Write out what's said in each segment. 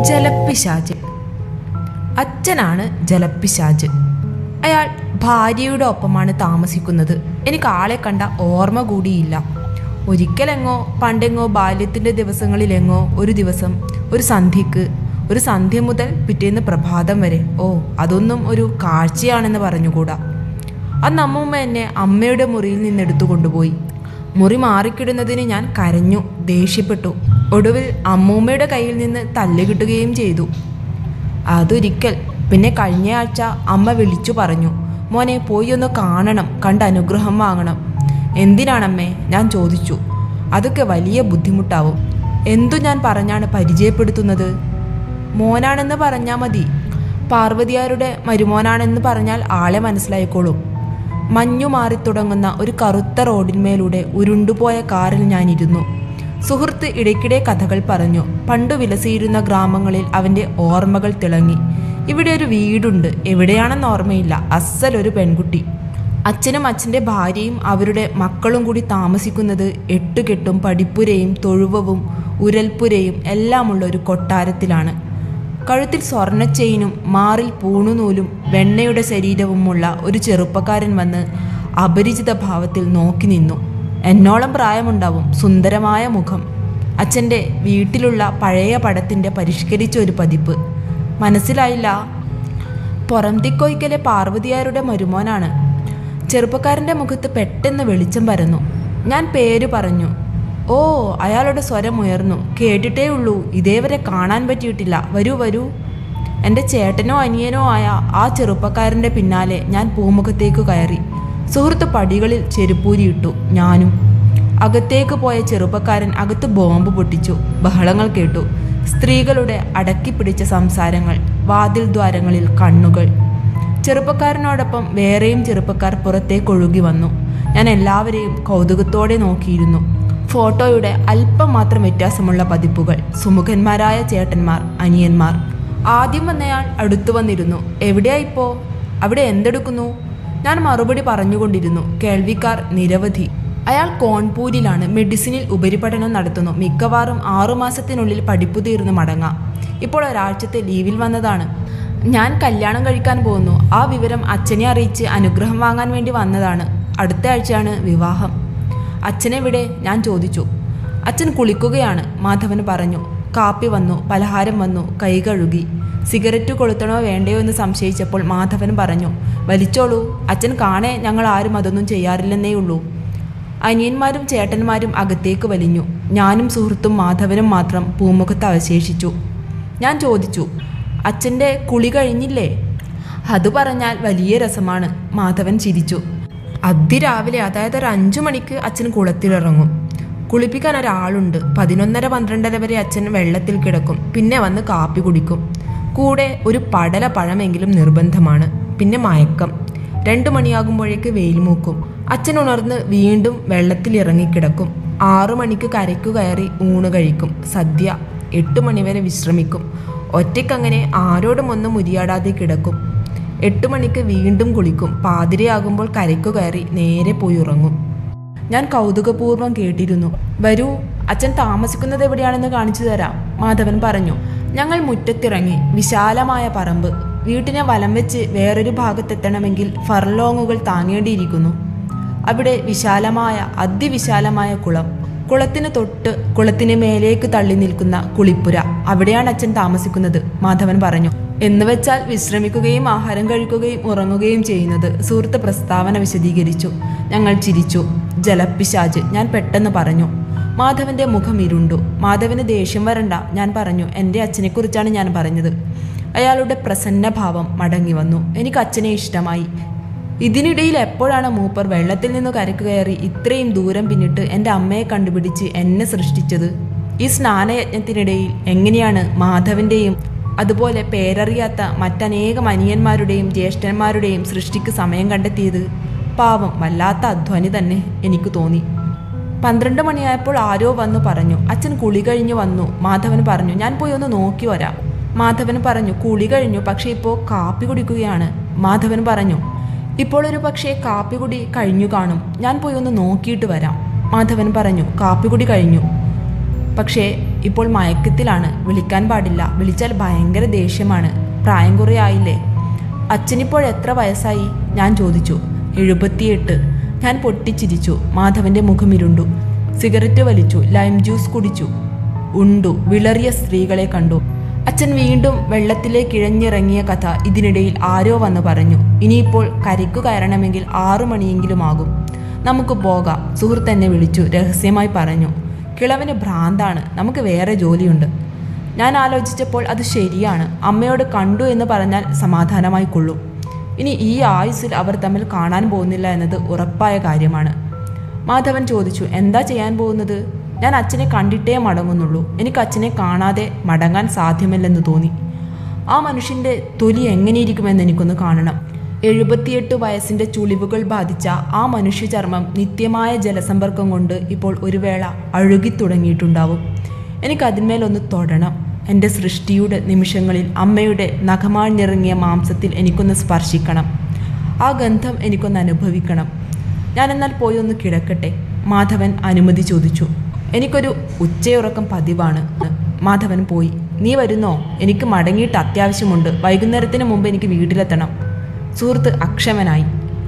ജലപ്പിശാച്. അച്ഛനാണ് ജലപ്പിശാച്. അയാൾ ഭാര്യയുടെ ഒപ്പമാണ് താമസിക്കുന്നത്. എനിക്ക് ആളെ കണ്ട ഓർമ്മ കൂടിയില്ല. ഒരിക്കലെങ്ങോ പണ്ടെങ്ങോ ബാല്യത്തിൻ്റെ ദിവസങ്ങളിലെങ്ങോ ഒരു ദിവസം ഒരു സന്ധ്യ മുതൽ പിറ്റേന്ന് പ്രഭാതം വരെ അതൊന്നും ഒരു കാഴ്ചയാണെന്ന് പറഞ്ഞുകൂടാ. അന്ന് അമ്മൂമ്മ എന്നെ അമ്മയുടെ മുറിയിൽ നിന്നെടുത്തു കൊണ്ടുപോയി. മുറി മാറിക്കിടുന്നതിന് ഞാൻ കരഞ്ഞു, ദേഷ്യപ്പെട്ടു. ഒടുവിൽ അമ്മൂമ്മയുടെ കയ്യിൽ നിന്ന് തല്ല് കിട്ടുകയും ചെയ്തു. അതൊരിക്കൽ. പിന്നെ കഴിഞ്ഞയാഴ്ച അമ്മ വിളിച്ചു പറഞ്ഞു, മോനെ പോയി ഒന്ന് കാണണം, കണ്ട് അനുഗ്രഹം വാങ്ങണം. എന്തിനാണമ്മേ? ഞാൻ ചോദിച്ചു. അതൊക്കെ വലിയ ബുദ്ധിമുട്ടാവും. എന്തു ഞാൻ പറഞ്ഞാണ് പരിചയപ്പെടുത്തുന്നത്? മോനാണെന്ന് പറഞ്ഞാൽ മതി. പാർവതിയാരുടെ മരുമോനാണെന്ന് പറഞ്ഞാൽ ആളെ മനസ്സിലായിക്കോളും. മഞ്ഞു മാറിത്തുടങ്ങുന്ന ഒരു കറുത്ത റോഡിന്മേലൂടെ ഉരുണ്ടുപോയ കാറിൽ ഞാനിരുന്നു. സുഹൃത്ത് ഇടയ്ക്കിടെ കഥകൾ പറഞ്ഞു. പണ്ടു വിലസിയിരുന്ന ഗ്രാമങ്ങളിൽ അവൻ്റെ ഓർമ്മകൾ തിളങ്ങി. ഇവിടെ ഒരു വീടുണ്ട്, എവിടെയാണെന്ന് ഓർമ്മയില്ല. അസ്സലൊരു പെൺകുട്ടി. അച്ഛനും അച്ഛൻ്റെ ഭാര്യയും അവരുടെ മക്കളും കൂടി താമസിക്കുന്നത് എട്ടുകെട്ടും പടിപ്പുരയും തൊഴുവവും ഉരൽപ്പുരയും എല്ലാമുള്ള ഒരു കൊട്ടാരത്തിലാണ്. കഴുത്തിൽ സ്വർണ്ണ ചെയിനും മാറിൽ പൂണുനൂലും വെണ്ണയുടെ ശരീരവുമുള്ള ഒരു ചെറുപ്പക്കാരൻ വന്ന് അപരിചിത ഭാവത്തിൽ നോക്കി നിന്നു. എന്നോളം പ്രായമുണ്ടാവും, സുന്ദരമായ മുഖം. അച്ഛൻ്റെ വീട്ടിലുള്ള പഴയ പടത്തിൻ്റെ പരിഷ്കരിച്ച ഒരു പതിപ്പ്. മനസ്സിലായില്ല. പൊറംതിക്കൊയ്ക്കലെ പാർവതിയാരുടെ മരുമോനാണ്. ചെറുപ്പക്കാരൻ്റെ മുഖത്ത് പെട്ടെന്ന് വെളിച്ചം പരന്നു. ഞാൻ പേര് പറഞ്ഞു. അയാളുടെ സ്വരം ഉയർന്നു. കേട്ടിട്ടേ ഉള്ളൂ, ഇതേവരെ കാണാൻ പറ്റിയിട്ടില്ല. വരൂ വരൂ. എൻ്റെ ചേട്ടനോ അനിയനോ ആയ ആ ചെറുപ്പക്കാരൻ്റെ പിന്നാലെ ഞാൻ പൂമുഖത്തേക്ക് കയറി. സുഹൃത്ത് പടികളിൽ ചെരുപ്പൂരിയിട്ടു. ഞാനും. അകത്തേക്ക് പോയ ചെറുപ്പക്കാരൻ അകത്ത് ബോംബ് പൊട്ടിച്ചു. ബഹളങ്ങൾ കേട്ടു. സ്ത്രീകളുടെ അടക്കിപ്പിടിച്ച സംസാരങ്ങൾ, വാതിൽ ദ്വാരങ്ങളിൽ കണ്ണുകൾ. ചെറുപ്പക്കാരനോടൊപ്പം വേറെയും ചെറുപ്പക്കാർ പുറത്തേക്കൊഴുകി വന്നു. ഞാൻ എല്ലാവരെയും കൗതുകത്തോടെ നോക്കിയിരുന്നു. ഫോട്ടോയുടെ അല്പം മാത്രം വ്യത്യാസമുള്ള പതിപ്പുകൾ. സുമുഖന്മാരായ ചേട്ടന്മാർ, അനിയന്മാർ. ആദ്യം വന്നയാൾ അടുത്തു വന്നിരുന്നു. എവിടെയാ ഇപ്പോ? അവിടെ എന്തെടുക്കുന്നു? ഞാൻ മറുപടി പറഞ്ഞുകൊണ്ടിരുന്നു. കേൾവിക്കാർ നിരവധി. അയാൾ കോൺപൂരിലാണ്. മെഡിസിനിൽ ഉപരിപഠനം നടത്തുന്നു. മിക്കവാറും 6 മാസത്തിനുള്ളിൽ പഠിപ്പു തീർന്ന് മടങ്ങാം. ഇപ്പോൾ ഒരാഴ്ചത്തെ ലീവിൽ വന്നതാണ്. ഞാൻ കല്യാണം കഴിക്കാൻ പോകുന്നു. ആ വിവരം അച്ഛനെ അറിയിച്ച് അനുഗ്രഹം വാങ്ങാൻ വേണ്ടി വന്നതാണ്. അടുത്ത ആഴ്ചയാണ് വിവാഹം. അച്ഛനെവിടെ? ഞാൻ ചോദിച്ചു. അച്ഛൻ കുളിക്കുകയാണ്, മാധവൻ പറഞ്ഞു. കാപ്പി വന്നു, പലഹാരം വന്നു, കൈ കഴുകി. സിഗരറ്റ് കൊളുത്തണോ വേണ്ടയോ എന്ന് സംശയിച്ചപ്പോൾ മാധവൻ പറഞ്ഞു, വലിച്ചോളൂ. അച്ഛൻ കാണേ ഞങ്ങൾ ആരും അതൊന്നും ചെയ്യാറില്ലെന്നേ ഉള്ളൂ. അനിയന്മാരും ചേട്ടന്മാരും അകത്തേക്ക് വലിഞ്ഞു. ഞാനും സുഹൃത്തും മാധവനും മാത്രം പൂമുഖത്ത് അവശേഷിച്ചു. ഞാൻ ചോദിച്ചു, അച്ഛൻ്റെ കുളി കഴിഞ്ഞില്ലേ? അത് പറഞ്ഞാൽ വലിയ രസമാണ്. മാധവൻ ചിരിച്ചു. അതിരാവിലെ, അതായത് ഒരു 5 മണിക്ക് അച്ഛൻ കുളത്തിലിറങ്ങും. കുളിപ്പിക്കാൻ ഒരാളുണ്ട്. 11:00-12:00 വരെ അച്ഛൻ വെള്ളത്തിൽ കിടക്കും. പിന്നെ വന്ന് കാപ്പി കുടിക്കും. കൂടെ ഒരു പടല പഴമെങ്കിലും നിർബന്ധമാണ്. പിന്നെ മയക്കം. 2 മണിയാകുമ്പോഴേക്ക് വെയിൽ മൂക്കും. അച്ഛൻ ഉണർന്ന് വീണ്ടും വെള്ളത്തിൽ ഇറങ്ങിക്കിടക്കും. 6 മണിക്ക് കരയ്ക്കു കയറി ഊണ് കഴിക്കും. സദ്യ. 8 മണിവരെ വിശ്രമിക്കും. ഒറ്റയ്ക്കങ്ങനെ ആരോടും ഒന്നും ഉരിയാടാതെ കിടക്കും. 8 മണിക്ക് വീണ്ടും കുളിക്കും. പാതിരയാകുമ്പോൾ കരയ്ക്കു കയറി നേരെ പോയി ഉറങ്ങും. ഞാൻ കൗതുകപൂർവ്വം കേട്ടിരുന്നു. വരൂ, അച്ഛൻ താമസിക്കുന്നത് എവിടെയാണെന്ന് കാണിച്ചു തരാം, മാധവൻ പറഞ്ഞു. ഞങ്ങൾ മുറ്റത്തിറങ്ങി. വിശാലമായ പറമ്പ്. വീട്ടിനെ വലം വെച്ച് വേറൊരു ഭാഗത്തെത്തണമെങ്കിൽ ഫർലോങ്ങുകൾ താങ്ങേണ്ടിയിരിക്കുന്നു. അവിടെ അതിവിശാലമായ കുളം. കുളത്തിന് തൊട്ട് കുളത്തിന് മേലേക്ക് തള്ളി നിൽക്കുന്ന കുളിപ്പുര. അവിടെയാണ് അച്ഛൻ താമസിക്കുന്നത്, മാധവൻ പറഞ്ഞു. എന്നുവെച്ചാൽ വിശ്രമിക്കുകയും ആഹാരം കഴിക്കുകയും ഉറങ്ങുകയും ചെയ്യുന്നത്. സുഹൃത്ത് പ്രസ്താവന വിശദീകരിച്ചു. ഞങ്ങൾ ചിരിച്ചു. ജലപ്പിശാച്, ഞാൻ പെട്ടെന്ന് പറഞ്ഞു. മാധവന്റെ മുഖം ഇരുണ്ടു. മാധവന് ദേഷ്യം വരണ്ട, ഞാൻ പറഞ്ഞു. എൻ്റെ അച്ഛനെക്കുറിച്ചാണ് ഞാൻ പറഞ്ഞത്. അയാളുടെ പ്രസന്നഭാവം മടങ്ങി വന്നു. എനിക്ക് അച്ഛനെ ഇഷ്ടമായി. ഇതിനിടയിൽ എപ്പോഴാണ് മൂപ്പർ വെള്ളത്തിൽ നിന്ന് കരയ്ക്ക് കയറി ഇത്രയും ദൂരം പിന്നിട്ട് എൻ്റെ അമ്മയെ കണ്ടുപിടിച്ച് എന്നെ സൃഷ്ടിച്ചത്? ഈ സ്നാനയജ്ഞത്തിനിടയിൽ എങ്ങനെയാണ് മാധവന്റെയും അതുപോലെ പേരറിയാത്ത മറ്റനേകം അനിയന്മാരുടെയും ജ്യേഷ്ഠന്മാരുടെയും സൃഷ്ടിക്ക് സമയം കണ്ടെത്തിയത്? പാവം, വല്ലാത്ത അധ്വാനി തന്നെ എനിക്ക് തോന്നി. 12 മണിയായപ്പോൾ ആരോ വന്നു പറഞ്ഞു, അച്ഛൻ കുളി കഴിഞ്ഞു വന്നു. മാധവൻ പറഞ്ഞു, ഞാൻ പോയി ഒന്ന് നോക്കി വരാം. മാധവൻ പറഞ്ഞു, കുളി കഴിഞ്ഞു, പക്ഷെ ഇപ്പോൾ കാപ്പി കുടിക്കുകയാണ്. മാധവൻ പറഞ്ഞു, ഇപ്പോൾ ഒരു പക്ഷേ കാപ്പികുടി കഴിഞ്ഞു കാണും. ഞാൻ പോയി ഒന്ന് നോക്കിയിട്ട് വരാം. മാധവൻ പറഞ്ഞു, കാപ്പികുടി കഴിഞ്ഞു. പക്ഷേ ഇപ്പോൾ മയക്കത്തിലാണ്. വിളിക്കാൻ പാടില്ല. വിളിച്ചാൽ ഭയങ്കര ദേഷ്യമാണ്. പ്രായം കുറേ ആയില്ലേ? അച്ഛനിപ്പോൾ എത്ര വയസ്സായി? ഞാൻ ചോദിച്ചു. 78. ഞാൻ പൊട്ടിച്ചിരിച്ചു. മാധവൻ്റെ മുഖമിരുണ്ടു. സിഗരറ്റ് വലിച്ചു. ലൈം ജ്യൂസ് കുടിച്ചു. ഉണ്ടു. വിളറിയ സ്ത്രീകളെ കണ്ടു. അച്ഛൻ വീണ്ടും വെള്ളത്തിലേക്ക് ഇഴഞ്ഞിറങ്ങിയ കഥ ഇതിനിടയിൽ ആരോ വന്ന് പറഞ്ഞു. ഇനിയിപ്പോൾ കരയ്ക്കു കയറണമെങ്കിൽ 6 മണിയെങ്കിലും ആകും. നമുക്ക് പോകാം. സുഹൃത്ത് എന്നെ വിളിച്ചു രഹസ്യമായി പറഞ്ഞു. കിളവന് ഭ്രാന്താണ്. നമുക്ക് വേറെ ജോലിയുണ്ട്. ഞാൻ ആലോചിച്ചപ്പോൾ അത് ശരിയാണ്. അമ്മയോട് കണ്ടു എന്ന് പറഞ്ഞാൽ സമാധാനമായി കൊള്ളും. ഇനി ഈ ആയുസ്സിൽ അവർ തമ്മിൽ കാണാൻ പോകുന്നില്ല എന്നത് ഉറപ്പായ കാര്യമാണ്. മാധവൻ ചോദിച്ചു, എന്താ ചെയ്യാൻ പോകുന്നത്? ഞാൻ അച്ഛനെ കണ്ടിട്ടേ മടങ്ങുന്നുള്ളൂ. എനിക്ക് അച്ഛനെ കാണാതെ മടങ്ങാൻ സാധ്യമല്ലെന്ന് തോന്നി. ആ മനുഷ്യൻ്റെ തൊലി എങ്ങനെയിരിക്കുമെന്ന് എനിക്കൊന്ന് കാണണം. 78 വയസ്സിൻ്റെ ചുളിവുകൾ ബാധിച്ച ആ മനുഷ്യചർമ്മം നിത്യമായ ജലസമ്പർക്കം കൊണ്ട് ഇപ്പോൾ ഒരു വേള അഴുകിത്തുടങ്ങിയിട്ടുണ്ടാവും. എനിക്കതിന്മേലൊന്ന് തൊടണം. എൻ്റെ സൃഷ്ടിയുടെ നിമിഷങ്ങളിൽ അമ്മയുടെ നഖമാഴ്ന്നിറങ്ങിയ മാംസത്തിൽ എനിക്കൊന്ന് സ്പർശിക്കണം. ആ ഗന്ധം എനിക്കൊന്ന് അനുഭവിക്കണം. ഞാനെന്നാൽ പോയി ഒന്ന് കിടക്കട്ടെ. മാധവൻ അനുമതി ചോദിച്ചു. എനിക്കൊരു ഉച്ചയുറക്കം പതിവാണ്. മാധവൻ പോയി. നീ വരുന്നോ? എനിക്ക് മടങ്ങിയിട്ട് അത്യാവശ്യമുണ്ട്. വൈകുന്നേരത്തിന് മുമ്പ് എനിക്ക് വീട്ടിലെത്തണം. സുഹൃത്ത് അക്ഷമനായി.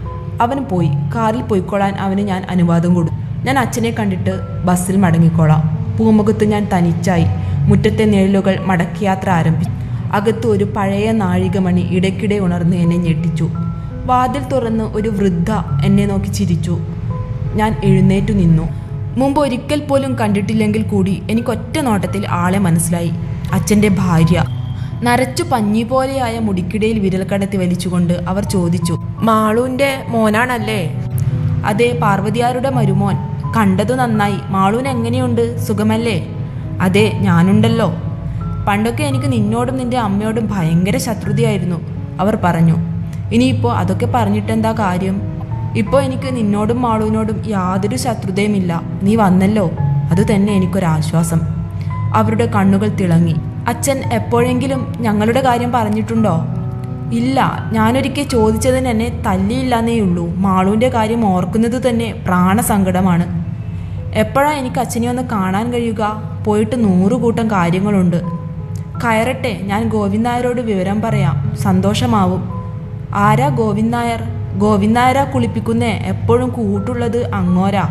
അവൻ പോയി. കാറിൽ പോയിക്കോളാൻ അവന് ഞാൻ അനുവാദം കൊടുത്തു. ഞാൻ അച്ഛനെ കണ്ടിട്ട് ബസ്സിൽ മടങ്ങിക്കോളാം. പൂമുഖത്ത് ഞാൻ തനിച്ചായി. മുറ്റത്തെ നിഴലുകൾ മടക്കയാത്ര ആരംഭിച്ചു. അകത്ത് ഒരു പഴയ നാഴികമണി ഇടയ്ക്കിടെ ഉണർന്ന് എന്നെ ഞെട്ടിച്ചു. വാതിൽ തുറന്ന് ഒരു വൃദ്ധ എന്നെ നോക്കി ചിരിച്ചു. ഞാൻ എഴുന്നേറ്റു നിന്നു. മുമ്പ് ഒരിക്കൽ പോലും കണ്ടിട്ടില്ലെങ്കിൽ കൂടി എനിക്കൊറ്റ നോട്ടത്തിൽ ആളെ മനസ്സിലായി. അച്ഛൻ്റെ ഭാര്യ. നരച്ചു പഞ്ഞി പോലെയായ മുടിക്കിടയിൽ വിരൽ കടത്തി വലിച്ചുകൊണ്ട് അവർ ചോദിച്ചു, മാളൂൻ്റെ മോനാണല്ലേ? അതെ, പാർവതിയാരുടെ മരുമോൻ. കണ്ടതു നന്നായി. മാളൂൻ എങ്ങനെയുണ്ട്? സുഖമല്ലേ? അതെ, ഞാനുണ്ടല്ലോ. പണ്ടൊക്കെ എനിക്ക് നിന്നോടും നിന്റെ അമ്മയോടും ഭയങ്കര ശത്രുതയായിരുന്നു, അവർ പറഞ്ഞു. ഇനിയിപ്പോൾ അതൊക്കെ പറഞ്ഞിട്ടെന്താ കാര്യം? ഇപ്പോൾ എനിക്ക് നിന്നോടും മാളൂനോടും യാതൊരു ശത്രുതയുമില്ല. നീ വന്നല്ലോ, അതുതന്നെ എനിക്കൊരാശ്വാസം. അവരുടെ കണ്ണുകൾ തിളങ്ങി. അച്ഛൻ എപ്പോഴെങ്കിലും ഞങ്ങളുടെ കാര്യം പറഞ്ഞിട്ടുണ്ടോ? ഇല്ല. ഞാനൊരിക്കൽ ചോദിച്ചതിന് എന്നെ തല്ലിയില്ലെന്നേയുള്ളൂ. മാളൂൻ്റെ കാര്യം ഓർക്കുന്നത് തന്നെ പ്രാണസങ്കടമാണ്. എപ്പോഴാണ് എനിക്ക് അച്ഛനെ ഒന്ന് കാണാൻ കഴിയുക? പോയിട്ട് 100 കൂട്ടം കാര്യങ്ങളുണ്ട്. കയറട്ടെ, ഞാൻ ഗോവിന്ദ് നായരോട് വിവരം പറയാം. സന്തോഷമാവും. ആരാ ഗോവിന്ദ് നായർ? ഗോവിന്ദ് നായരാ കുളിപ്പിക്കുന്നേ. എപ്പോഴും കൂട്ടുള്ളത് അങ്ങോരാ.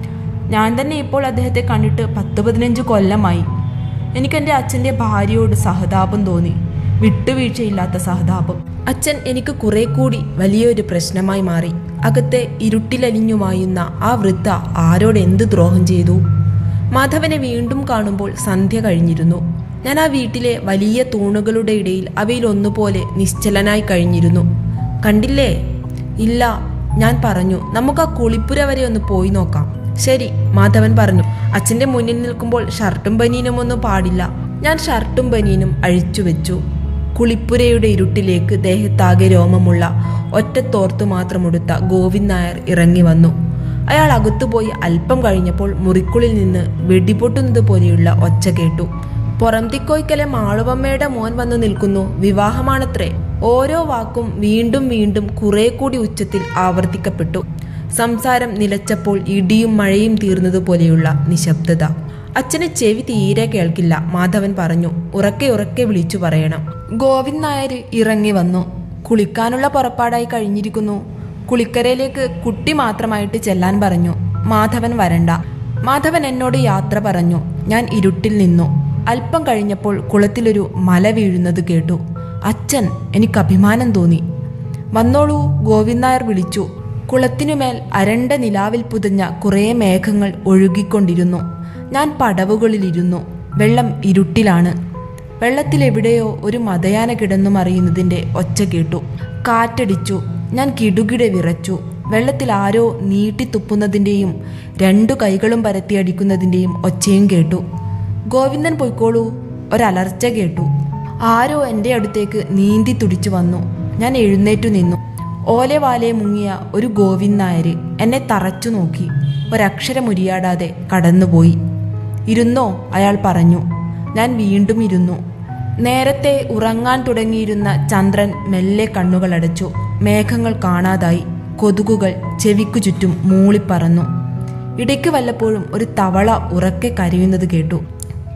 ഞാൻ തന്നെ ഇപ്പോൾ അദ്ദേഹത്തെ കണ്ടിട്ട് 10-15 കൊല്ലമായി. എനിക്കെൻ്റെ അച്ഛൻ്റെ ഭാര്യയോട് സഹതാപം തോന്നി. വിട്ടുവീഴ്ചയില്ലാത്ത സഹതാപം. അച്ഛൻ എനിക്ക് കുറെ കൂടി വലിയൊരു പ്രശ്നമായി മാറി. അകത്തെ ഇരുട്ടിലലിഞ്ഞുമായുന്ന ആ വൃദ്ധ ആരോട് എന്ത് ദ്രോഹം ചെയ്തു? മാധവനെ വീണ്ടും കാണുമ്പോൾ സന്ധ്യ കഴിഞ്ഞിരുന്നു. ഞാൻ ആ വീട്ടിലെ വലിയ തൂണുകളുടെ ഇടയിൽ അവയിലൊന്നുപോലെ നിശ്ചലനായി കഴിഞ്ഞിരുന്നു. കണ്ടില്ലേ? ഇല്ല, ഞാൻ പറഞ്ഞു. നമുക്ക് ആ കുളിപ്പുര വരെ ഒന്ന് പോയി നോക്കാം. ശരി, മാധവൻ പറഞ്ഞു. അച്ഛൻ്റെ മുന്നിൽ നിൽക്കുമ്പോൾ ഷർട്ടും ബനീനും ഒന്നും പാടില്ല. ഞാൻ ഷർട്ടും ബനീനും അഴിച്ചു വെച്ചു. കുളിപ്പുരയുടെ ഇരുട്ടിലേക്ക് ദേഹത്താകെ രോമമുള്ള ഒറ്റത്തോർത്ത് മാത്രമെടുത്ത ഗോവിന്ദ് നായർ ഇറങ്ങി വന്നു. അയാൾ അകത്തുപോയി അല്പം കഴിഞ്ഞപ്പോൾ മുറിക്കുള്ളിൽ നിന്ന് വെടിപൊട്ടുന്നത് പോലെയുള്ള ഒച്ച കേട്ടു. പുറംതിക്കോയ്ക്കലെ മാളുവമ്മയുടെ മോൻ വന്നു നിൽക്കുന്നു. വിവാഹമാണത്രേ. ഓരോ വാക്കും വീണ്ടും വീണ്ടും കുറെ കൂടി ഉച്ചത്തിൽ ആവർത്തിക്കപ്പെട്ടു. സംസാരം നിലച്ചപ്പോൾ ഇടിയും മഴയും തീർന്നതുപോലെയുള്ള നിശബ്ദത. അച്ഛന് ചെവി തീരെ കേൾക്കില്ല, മാധവൻ പറഞ്ഞു. ഉറക്കെ ഉറക്കെ വിളിച്ചു പറയണം. ഗോവിന്ദ് നായർ ഇറങ്ങി വന്നു. കുളിക്കാനുള്ള പുറപ്പാടായി കഴിഞ്ഞിരിക്കുന്നു. കുളിക്കരയിലേക്ക് കുട്ടി മാത്രമായിട്ട് ചെല്ലാൻ പറഞ്ഞു. മാധവൻ വരണ്ട. മാധവൻ എന്നോട് യാത്ര പറഞ്ഞു. ഞാൻ ഇരുട്ടിൽ നിന്നു. അല്പം കഴിഞ്ഞപ്പോൾ കുളത്തിലൊരു മല വീഴുന്നത് കേട്ടു. അച്ഛൻ! എനിക്ക് അഭിമാനം തോന്നി. വന്നോളൂ, ഗോവിന്ദ് നായർ വിളിച്ചു. കുളത്തിനുമേൽ അരണ്ട നിലാവിൽ പുതഞ്ഞ കുറേ മേഘങ്ങൾ ഒഴുകിക്കൊണ്ടിരുന്നു. ഞാൻ പടവുകളിലിരുന്നു. വെള്ളം ഇരുട്ടിലാണ്. വെള്ളത്തിലെവിടെയോ ഒരു മതയാന കിടന്നുമറിയുന്നതിൻ്റെ ഒച്ച കേട്ടു. കാറ്റടിച്ചു. ഞാൻ കിടുകിടെ വിറച്ചു. വെള്ളത്തിൽ ആരോ നീട്ടിത്തുപ്പുന്നതിൻ്റെയും 2 കൈകളും പരത്തിയടിക്കുന്നതിൻ്റെയും ഒച്ചയും കേട്ടു. ഗോവിന്ദൻ പൊയ്ക്കോളൂ, ഒരലർച്ച കേട്ടു. ആരോ എൻ്റെ അടുത്തേക്ക് നീന്തി തുടിച്ചു വന്നു. ഞാൻ എഴുന്നേറ്റു നിന്നു. ഓലവാലെ മുങ്ങിയ ഒരു ഗോവിന്ദ് നായർ എന്നെ തറച്ചു നോക്കി. ഒരക്ഷരം ഉരിയാടാതെ കടന്നുപോയി. ഇരുന്നോ, അയാൾ പറഞ്ഞു. ഞാൻ വീണ്ടും ഇരുന്നു. നേരത്തെ ഉറങ്ങാൻ തുടങ്ങിയിരുന്ന ചന്ദ്രൻ മെല്ലെ കണ്ണുകളടച്ചു. മേഘങ്ങൾ കാണാതായി. കൊതുകുകൾ ചെവിക്കു ചുറ്റും മൂളിപ്പറന്നു. ഇടയ്ക്ക് വല്ലപ്പോഴും ഒരു തവള ഉറക്കെ കരയുന്നത് കേട്ടു.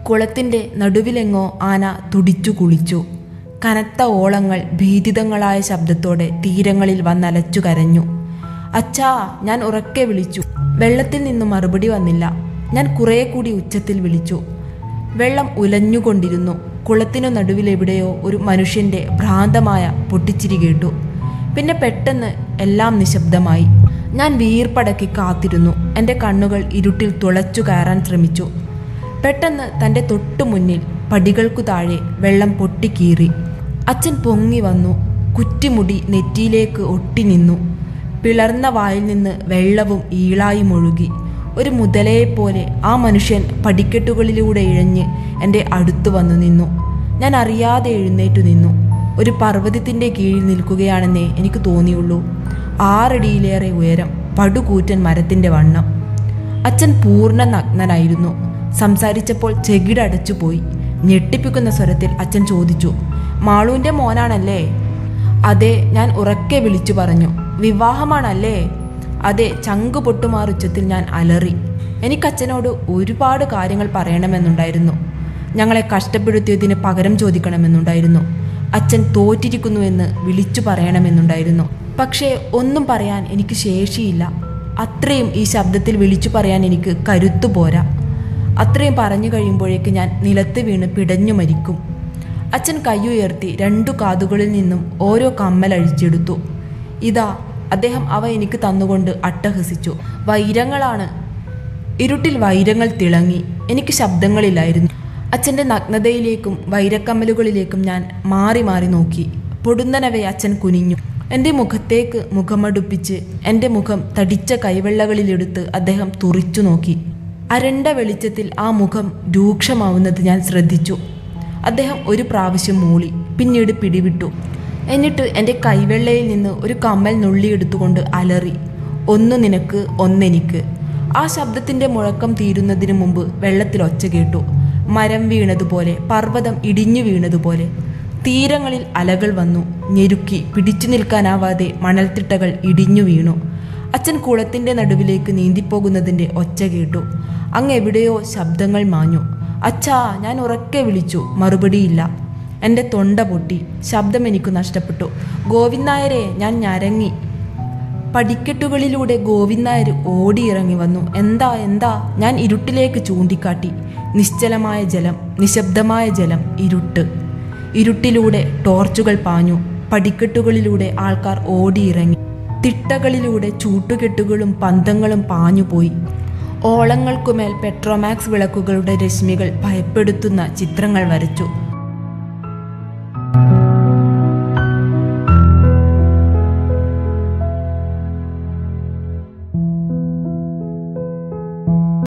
കുളത്തിൻ്റെ നടുവിലെങ്ങോ ആന തുടിച്ചു കുളിച്ചു. കനത്ത ഓളങ്ങൾ ഭീതിതങ്ങളായ ശബ്ദത്തോടെ തീരങ്ങളിൽ വന്നലച്ചു കരഞ്ഞു. അച്ഛാ, ഞാൻ ഉറക്കെ വിളിച്ചു. വെള്ളത്തിൽ നിന്നും മറുപടി വന്നില്ല. ഞാൻ കുറേ കൂടി ഉച്ചത്തിൽ വിളിച്ചു. വെള്ളം ഉലഞ്ഞുകൊണ്ടിരുന്നു. കുളത്തിനു നടുവിലെവിടെയോ ഒരു മനുഷ്യൻ്റെ ഭ്രാന്തമായ പൊട്ടിച്ചിരി കേട്ടു. പിന്നെ പെട്ടെന്ന് എല്ലാം നിശബ്ദമായി. ഞാൻ വീർപ്പടക്കി കാത്തിരുന്നു. എൻ്റെ കണ്ണുകൾ ഇരുട്ടിൽ തുളച്ചു കയറാൻ ശ്രമിച്ചു. പെട്ടെന്ന് തൻ്റെ തൊട്ടു മുന്നിൽ പടികൾക്കു താഴെ വെള്ളം പൊട്ടിക്കീറി. അച്ഛൻ പൊങ്ങി വന്നു. കുറ്റിമുടി നെറ്റിയിലേക്ക് ഒട്ടി നിന്നു. പിളർന്ന വായിൽ നിന്ന് വെള്ളവും ഈളായും ഒഴുകി. ഒരു മുതലയെപ്പോലെ ആ മനുഷ്യൻ പടിക്കെട്ടുകളിലൂടെ ഇഴഞ്ഞ് എൻ്റെ അടുത്തു വന്നു നിന്നു. ഞാൻ അറിയാതെ എഴുന്നേറ്റു നിന്നു. ഒരു പർവ്വതത്തിൻ്റെ കീഴിൽ നിൽക്കുകയാണെന്നേ എനിക്ക് തോന്നിയുള്ളൂ. 6 അടിയിലേറെ ഉയരം, പടുകൂറ്റൻ മരത്തിൻ്റെ വണ്ണം. അച്ഛൻ പൂർണ്ണ നഗ്നനായിരുന്നു. സംസാരിച്ചപ്പോൾ ചെകിടടച്ചുപോയി. ഞെട്ടിപ്പിക്കുന്ന സ്വരത്തിൽ അച്ഛൻ ചോദിച്ചു, മാളുവിൻ്റെ മോനാണല്ലേ? അതെ, ഞാൻ ഉറക്കെ വിളിച്ചു പറഞ്ഞു. വിവാഹമാണല്ലേ? അതെ, ചങ്കു പൊട്ടുമാറുച്ചത്തിൽ ഞാൻ അലറി. എനിക്കച്ഛനോട് ഒരുപാട് കാര്യങ്ങൾ പറയണമെന്നുണ്ടായിരുന്നു. ഞങ്ങളെ കഷ്ടപ്പെടുത്തിയതിന് പകരം ചോദിക്കണമെന്നുണ്ടായിരുന്നു. അച്ഛൻ തോറ്റിരിക്കുന്നുവെന്ന് വിളിച്ചു പറയണമെന്നുണ്ടായിരുന്നു. പക്ഷേ ഒന്നും പറയാൻ എനിക്ക് ശേഷിയില്ല. അത്രയും ഈ ശബ്ദത്തിൽ വിളിച്ചു പറയാൻ എനിക്ക് കരുത്തു പോരാ. അത്രയും പറഞ്ഞു കഴിയുമ്പോഴേക്ക് ഞാൻ നിലത്ത് വീണ് പിടഞ്ഞു മരിക്കും. അച്ഛൻ കൈയുയർത്തി 2 കാതുകളിൽ നിന്നും ഓരോ കമ്മൽ അഴിച്ചെടുത്തു. ഇതാ, അദ്ദേഹം അവ എനിക്ക് തന്നുകൊണ്ട് അട്ടഹസിച്ചു. വൈരങ്ങളാണ്. ഇരുട്ടിൽ വൈരങ്ങൾ തിളങ്ങി. എനിക്ക് ശബ്ദങ്ങളില്ലായിരുന്നു. അച്ഛൻ്റെ നഗ്നതയിലേക്കും വൈരക്കമ്മലുകളിലേക്കും ഞാൻ മാറി മാറി നോക്കി. പൊടുന്നനവെ അച്ഛൻ കുനിഞ്ഞു. എൻ്റെ മുഖത്തേക്ക് മുഖമടുപ്പിച്ച് എൻ്റെ മുഖം തടിച്ച കൈവെള്ളകളിലെടുത്ത് അദ്ദേഹം തുറിച്ചു നോക്കി. അരണ്ട വെളിച്ചത്തിൽ ആ മുഖം രൂക്ഷമാവുന്നത് ഞാൻ ശ്രദ്ധിച്ചു. അദ്ദേഹം ഒരു പ്രാവശ്യം മൂളി, പിന്നീട് പിടിവിട്ടു. എന്നിട്ട് എൻ്റെ കൈവെള്ളയിൽ നിന്ന് ഒരു കമ്മൽ നുള്ളിയെടുത്തുകൊണ്ട് അലറി, ഒന്ന് നിനക്ക്, ഒന്നെനിക്ക്. ആ ശബ്ദത്തിൻ്റെ മുഴക്കം തീരുന്നതിന് മുമ്പ് വെള്ളത്തിൽ ഒച്ച കേട്ടു. മരം വീണതുപോലെ, പർവ്വതം ഇടിഞ്ഞു വീണതുപോലെ. തീരങ്ങളിൽ അലകൾ വന്നു. ഞെരുക്കി പിടിച്ചു നിൽക്കാനാവാതെ മണൽത്തിട്ടകൾ ഇടിഞ്ഞു വീണു. അച്ഛൻ കുളത്തിൻ്റെ നടുവിലേക്ക് നീന്തിപ്പോകുന്നതിൻ്റെ ഒച്ച കേട്ടു. അങ്ങെവിടെയോ ശബ്ദങ്ങൾ മാഞ്ഞു. അച്ഛാ, ഞാൻ ഉറക്കെ വിളിച്ചു. മറുപടിയില്ല. എൻ്റെ തൊണ്ട പൊട്ടി. ശബ്ദം എനിക്ക് നഷ്ടപ്പെട്ടു. ഗോവിന്ദനായരെ, ഞാൻ ഞരങ്ങി. പടിക്കെട്ടുകളിലൂടെ ഗോവിന്ദനായർ ഓടിയിറങ്ങി വന്നു. എന്താ എന്താ? ഞാൻ ഇരുട്ടിലേക്ക് ചൂണ്ടിക്കാട്ടി. നിശ്ചലമായ ജലം, നിശബ്ദമായ ജലം, ഇരുട്ട്. ഇരുട്ടിലൂടെ ടോർച്ചുകൾ പാഞ്ഞു. പടിക്കെട്ടുകളിലൂടെ ആൾക്കാർ ഓടിയിറങ്ങി. തിട്ടകളിലൂടെ ചൂട്ടുകെട്ടുകളും പന്തങ്ങളും പാഞ്ഞുപോയി. ഓളങ്ങൾക്കുമേൽ പെട്രോമാക്സ് വിളക്കുകളുടെ രശ്മികൾ ഭയപ്പെടുത്തുന്ന ചിത്രങ്ങൾ വരച്ചു.